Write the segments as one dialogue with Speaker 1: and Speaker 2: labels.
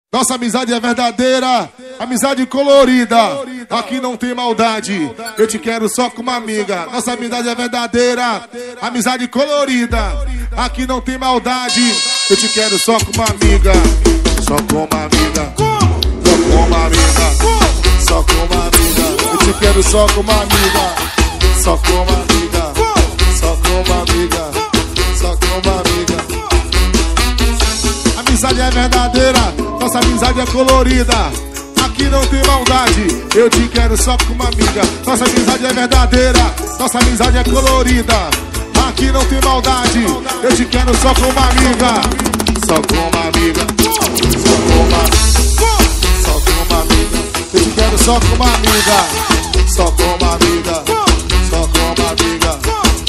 Speaker 1: Nossa amizade é verdadeira, amizade colorida. Aqui não tem maldade, eu te quero só como amiga. Nossa amizade é verdadeira, amizade colorida. Aqui não tem maldade, eu te quero só como amiga. Só como amiga, só como amiga, só como amiga. Eu te quero só como amiga, só como amiga, só como amiga, só como amiga. Amizade é verdadeira, nossa amizade é colorida. Aqui não tem maldade, eu te quero só como amiga. Nossa amizade é verdadeira, nossa amizade é colorida. Aqui não tem maldade, eu te quero só como amiga. Só como amiga, só como amiga, só como amiga. Eu te quero só como amiga, só como amiga, só como amiga.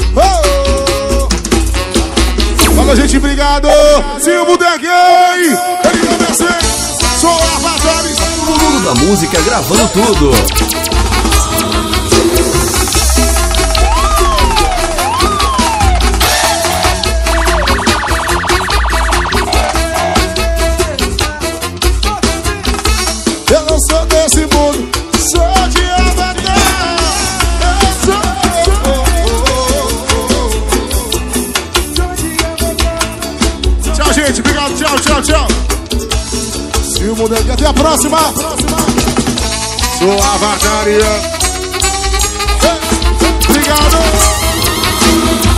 Speaker 1: Fala, gente, obrigado. Silvio Deguei, ele não desce. Sou Avatares.
Speaker 2: O mundo da música gravando tudo.
Speaker 1: Eu não sou desse mundo, sou de Avatar. Eu sou. Tchau, gente, obrigado, tchau, tchau, tchau. Silvio Deguei, até a próxima. Sou Avataria. Obrigado.